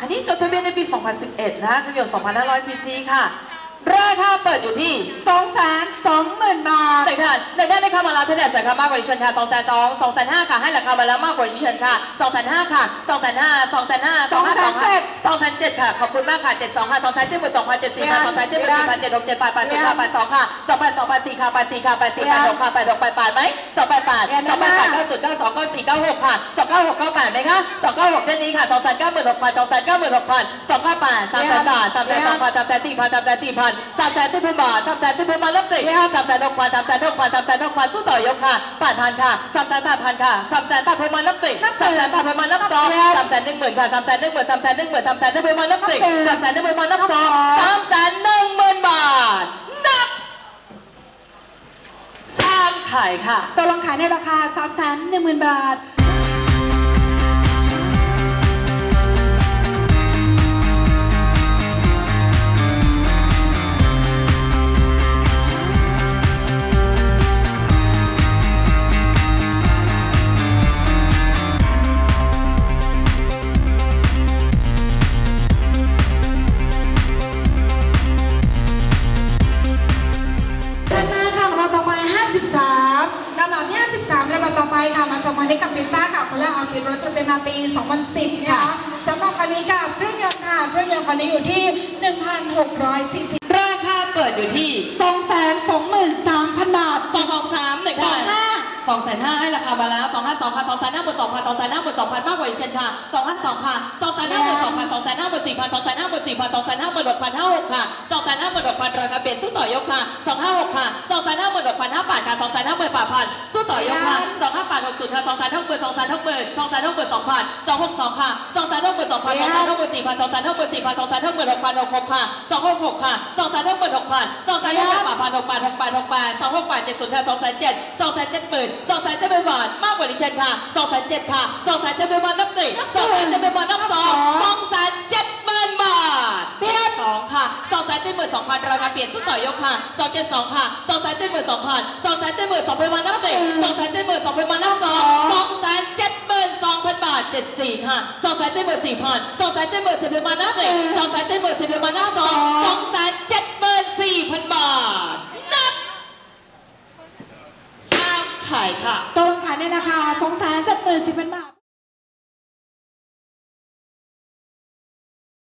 คันนี้จดทะเบียนในปี 2011 นะคะเครื่องยนต์ 2,500 ซีซีค่ะราคาเปิดอยู่ที่ 220,000 บาทหนึ่งท่านได้เข้ามาแล้วท่านใดใส่ค่ามากกว่าดิฉันค่ะ220,000 250,000ค่ะให้ราคามาแล้วมากกว่าดิฉันค่ะ250,000ค่ะ250,000 250,000 207,000ค่ะขอบคุณมากค่ะ72ค่ะ272,000 74ค่ะ274,000 76 78 82 82ค่ะ28 ค่ะ84ค่ะ84ค่ะ86ค่ะ86ไปไหม288 288 90 92 94 96ค่ะ296 98ไหมคะ296ด้านนี้ค่ะ296,000 296,000 298 300,000 บาท302,000 304,000 310,000 บาท310,000 บาทรับติด306,000 306,000 สู้ต่อยกค่ะ8,000ค่ะ3,800ค่ะ3,800 บาทรับติด3,800 บาทรับซอง310,000ค่ะ310,000 310,000 บาทรับติด310,000 บาทรับซอง310,000 บาทนับ3ขายค่ะตกลงขายในราคา 310,000 บาทต่อไปค่ะมาชมคันนี้กับพิต้าค่ะคนแรกเอาติดรถจะเป็นมาปี 2010 นะคะสำหรับคันนี้กับเครื่องยนต์ค่ะเครื่องยนต์คันนี้อยู่ที่ 1,600 ซีซีราคาเปิดอยู่ที่ 223,000 บาท 223 1ค่ะ250,000ให้ราคามาแล้ว252ค่ะ250,000 บวก 2,000 250,000 บวก 2,000 มากกว่าดิฉันค่ะ252ค่ะ250,000 บวก 2,000 250,000 บวก 4,000 250,000 บวก 4,000 250,000 บวก 6,000 56ค่ะ250,000 บวก 6,000ราคาเปลี่ยนสู้ต่อยกค่ะ256ค่ะ250,000 บวก 6,000 58ค่ะ250,000 บวก 8,000สู้ต่อยกค่ะ258 60ค่ะ250,000 บวก 250,000 250,000 บวก 2,000 262ค่ะ250,000 บวก 2,000 250,000 บวก 4,000 250,000 บวก 4,000 250,000 บวก 6,000 66ค่ะ266ค่ะ250,000 บวก 6,000 250,000 บวก 8,000 68 268 70ค่ะ207,000 270,000 270,000 บาทมากกว่าดิฉันค่ะ207,000ค่ะ270,000 บาทนับติ270,000 บาทนับ2 270,000 บาทเปลี่ยน2ค่ะ272,000ราคาเปลี่ยนสู้ต่อยกค่ะ272ค่ะ272,000 272,000 บาทนับติ272,000 บาทนับ2 272,000 บาท74ค่ะ274,000 274,000 บาทนับติ274,000 บาทนับ274,000 บาทนับ3ขายค่ะตกลงขายในราคา 270,000